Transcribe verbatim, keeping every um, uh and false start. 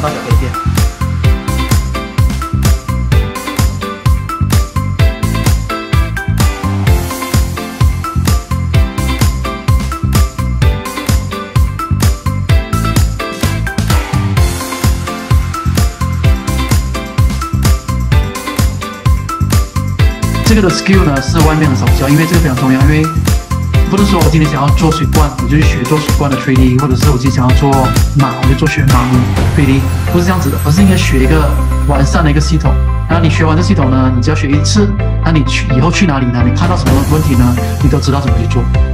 大小可以变。这个的 skill 呢是外面很少教，因为这个非常重要，因为不是说我今天想要做水罐，我就去学做水罐的 三 D， 或者是我今天想要做马，我就做学马的 三 D， 不是这样子的，而是应该学一个完善的一个系统。然后你学完这系统呢，你只要学一次，那你去以后去哪里呢？你看到什么问题呢？你都知道怎么去做。